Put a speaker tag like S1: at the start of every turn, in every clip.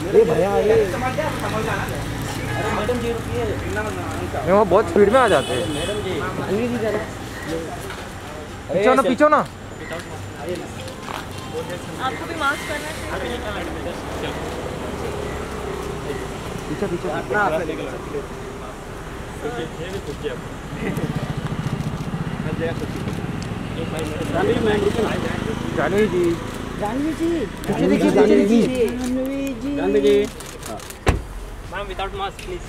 S1: ये भैया ये
S2: मैडम जी रुकिए।
S1: वहाँ बहुत स्पीड में आ जाते हैं।
S2: मैडम जी
S1: पीछो ना पीछो ना।
S3: आपको भी मास्क करना चाहिए।
S1: पीछे पीछे जानवी जी
S3: जानवी जी
S1: पीछे देखिए Jahnavi ji
S3: Jahnavi ji
S2: ma'am without mask please.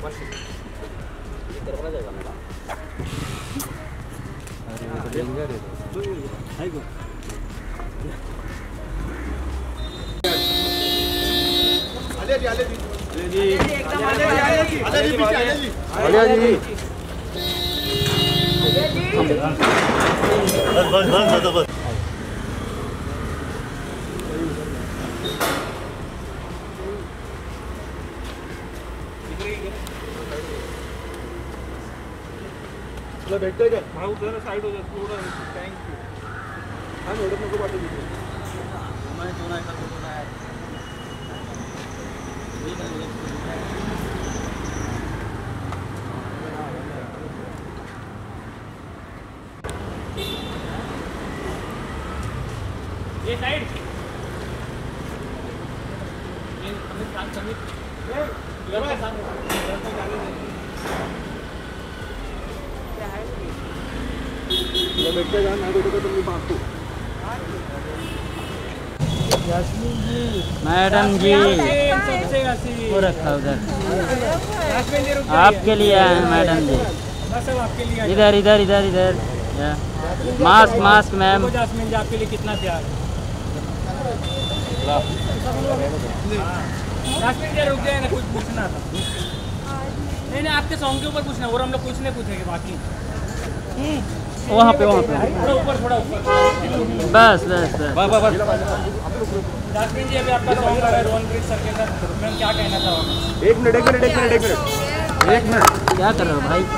S1: Alia ji
S4: बस
S1: भेटतोय का?
S2: हाँ उधर साइड हो जाए थोड़ा। Thank you.
S1: हाँ मॅडम नको पाठवू तिथे.
S2: ये साइड ये समित
S1: भेटतोय का? नाही भेटत तर मी पाहतो.
S5: मैडम जी वो रखा उधर आपके लिए आए हैं मैडम जी। इधर इधर इधर इधर mask mask ma'am.
S2: Jasmine ji आपके लिए कितना प्यार है। जास्मीन जी रुक जाए ना कुछ पूछना था। नहीं नहीं आपके सॉन्ग के ऊपर पूछना और हम लोग पूछने पूछेंगे बाकी।
S5: वहाँ पे
S2: थोड़ा ऊपर
S5: बस बस बस
S2: जास्मीन जी अभी आपका सॉन्ग लगा है रोहनप्रीत सर के साथ। मैम क्या कहना चाहोगे?
S1: एक मिनट
S5: क्या कर रहे हो भाई?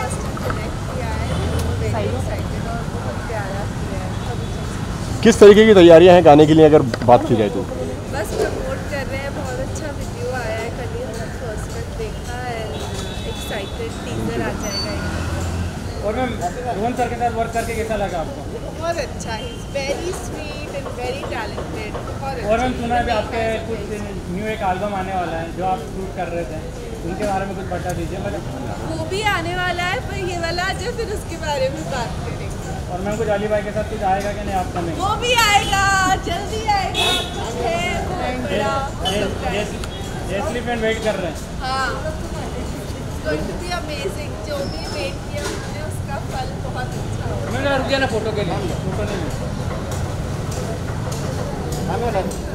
S4: किस तरीके की तैयारियां हैं गाने के लिए अगर बात की जाए तो?
S6: बस प्रमोट कर रहे हैं। बहुत अच्छा वीडियो आया है। कल ही हमने फर्स्ट लुक देखा है। एक्साइटेड टीजर आ जाएगा।
S2: और मैम रोहन सर के साथ वर्क करके कैसा लगा आपको?
S6: बहुत अच्छा ही very sweet and very talented.
S2: और मैम सुना है भी आपके कुछ न्यू एक एल्बम आने वाला है जो आप शूट कर रहे थे, उनके बारे में कुछ बता दीजिए। मतलब
S6: वो भी आने वाला है पर ये वाला आ जाए फिर उसके बारे में बात करेंगे।
S2: और मैम कुछ अली भाई के साथ कुछ आएगा कि नहीं आपका? नहीं
S6: वो भी आएगा जल्दी आएगा। कुछ है बहुत बड़ा
S2: जैसली फैन वेट कर रहे हैं।
S6: हाँ going to be amazing। जो भी वेट किया हमने उसका फल बहुत अच्छा होगा।
S2: मैं रुक गया ना फोटो के लिए। फोटो नहीं